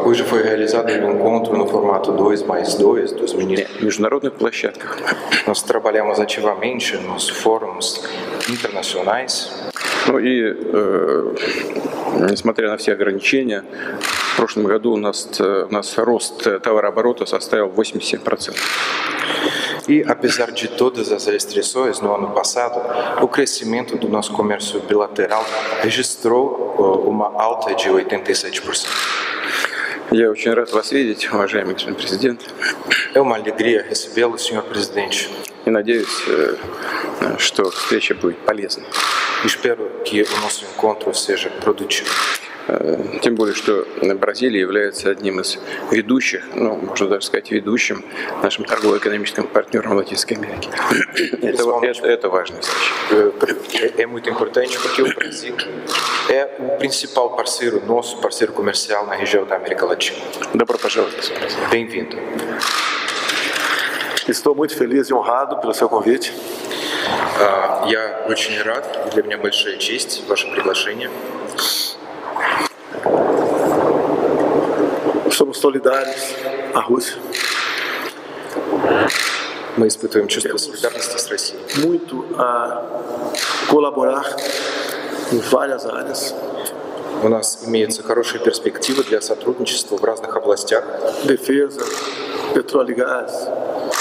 Hoje foi realizado um encontro no formato 2+2 dos ministros. В международных площадках. Nós trabalhamos ativamente nos fóruns internacionais. Ну и несмотря на все ограничения, в прошлом году у нас рост товарооборота составил 87%. E, apesar de todas as restrições, no ano passado, o crescimento do nosso comércio bilateral registrou uma alta de 87%. Я очень рад вас видеть, уважаемый господин президент. É uma alegria recebê-lo, senhor presidente. И надеюсь, что встреча будет полезной. Espero que o nosso encontro seja produtivo. Тем более, что Бразилия является одним из ведущих, ну, можно даже сказать, ведущим нашим торгово-экономическим партнером Латинской Америки. Это важная встреча. É muito importante porque o Brasil é o principal parceiro nosso, parceiro comercial na região da América Latina. Добро пожаловать, господин президент. Bem-vindo. Estou muito feliz e honrado pelo seu convite. Я очень рад, для меня большая честь ваше приглашение. Somos solidários à Rússia. Мы испытываем чувство солидарности с Россией. Muito a colaborar em várias áreas. У нас имеются хорошие перспективы для сотрудничества в разных областях. Defesa, petróleo e gás.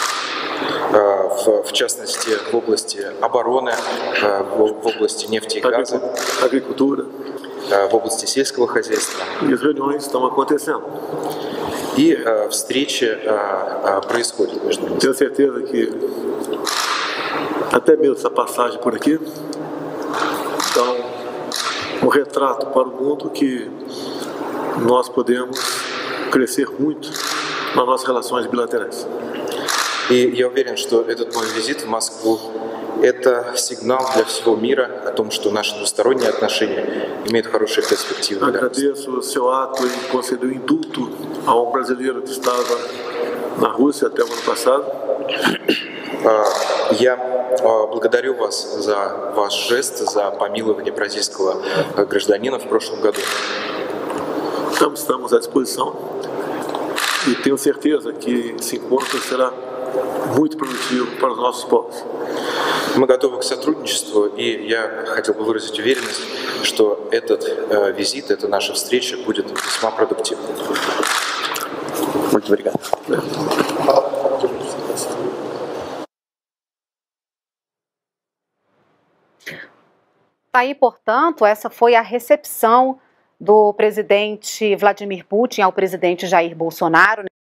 В частности, в области обороны, в области нефти и газа, agricultura. В области сельского хозяйства. E as reuniões estão acontecendo. И встречи происходят между ними. Tenho certeza que até mesmo essa passagem por aqui dá um retrato para o mundo que nós podemos crescer muito nas nossas relações bilaterais. И я уверен, что этот мой визит в Москву – это сигнал для всего мира о том, что наши двусторонние отношения имеют хорошие перспективы. Agradeço o seu ato em conceder o indulto a um brasileiro que estava na Rússia até o ano passado. Я благодарю вас за ваш жест, за помилование бразильского гражданина в прошлом году. Estamos à disposição e tenho certeza que esse encontro será muito produtivo para os nossos povos. Мы готовы к сотрудничеству, и я хотел бы выразить уверенность, что этот визит, эта наша встреча будет весьма продуктивной. Muito obrigado. Aí, portanto, essa foi a recepção do presidente Vladimir Putin ao presidente Jair Bolsonaro.